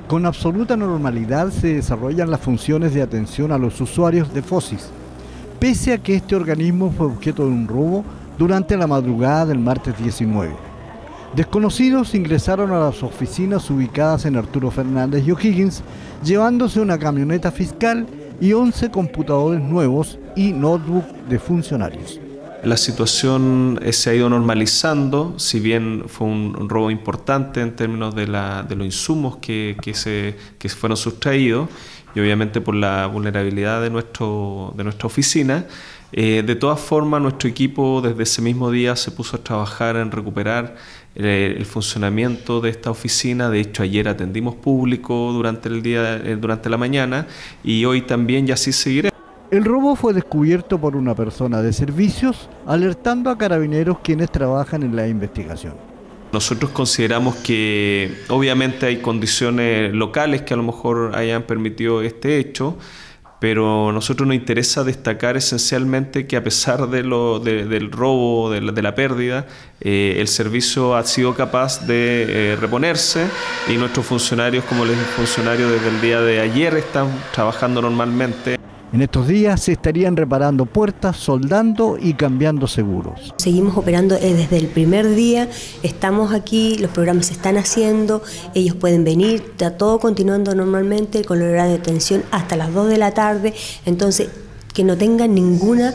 Con absoluta normalidad se desarrollan las funciones de atención a los usuarios de Fosis, pese a que este organismo fue objeto de un robo durante la madrugada del martes 19. Desconocidos ingresaron a las oficinas ubicadas en Arturo Fernández y O'Higgins, llevándose una camioneta fiscal y 11 computadores nuevos y notebook de funcionarios. La situación se ha ido normalizando, si bien fue un robo importante en términos de los insumos que fueron sustraídos y obviamente por la vulnerabilidad de nuestra oficina. De todas formas, nuestro equipo desde ese mismo día se puso a trabajar en recuperar el funcionamiento de esta oficina. De hecho, ayer atendimos público durante la mañana y hoy también, y así seguirá. El robo fue descubierto por una persona de servicios, alertando a carabineros quienes trabajan en la investigación. Nosotros consideramos que obviamente hay condiciones locales que a lo mejor hayan permitido este hecho, pero a nosotros nos interesa destacar esencialmente que a pesar del robo, de la pérdida, el servicio ha sido capaz de reponerse y nuestros funcionarios, como les dije, funcionarios desde el día de ayer están trabajando normalmente. En estos días se estarían reparando puertas, soldando y cambiando seguros. Seguimos operando desde el primer día, estamos aquí, los programas se están haciendo, ellos pueden venir, está todo continuando normalmente con el horario de atención hasta las 2 de la tarde, entonces que no tengan ninguna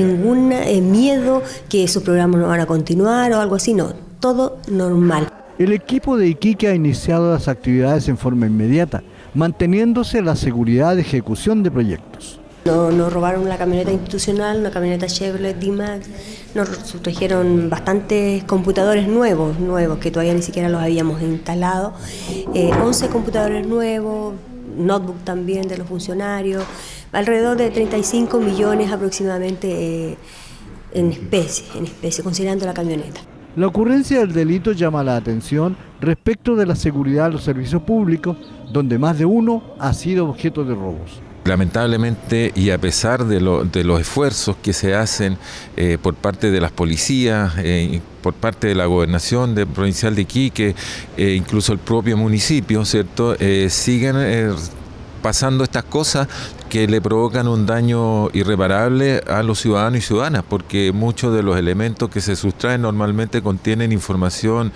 miedo que sus programas no van a continuar o algo así, no, todo normal. El equipo de Iquique ha iniciado las actividades en forma inmediata, manteniéndose la seguridad de ejecución de proyectos. Nos robaron la camioneta institucional, una camioneta Chevrolet D-Max, nos sustrajeron bastantes computadores nuevos que todavía ni siquiera los habíamos instalado, 11 computadores nuevos, notebook también de los funcionarios, alrededor de 35 millones aproximadamente en especie, considerando la camioneta. La ocurrencia del delito llama la atención respecto de la seguridad de los servicios públicos, donde más de uno ha sido objeto de robos. Lamentablemente, y a pesar de los esfuerzos que se hacen por parte de las policías, por parte de la gobernación provincial de Iquique, incluso el propio municipio, ¿cierto? Siguen pasando estas cosas que le provocan un daño irreparable a los ciudadanos y ciudadanas, porque muchos de los elementos que se sustraen normalmente contienen información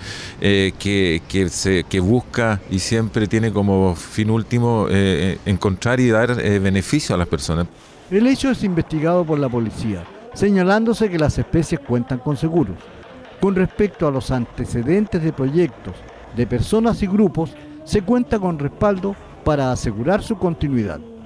que busca y siempre tiene como fin último encontrar y dar beneficio a las personas. El hecho es investigado por la policía, señalándose que las especies cuentan con seguros. Con respecto a los antecedentes de proyectos, de personas y grupos, se cuenta con respaldo para asegurar su continuidad.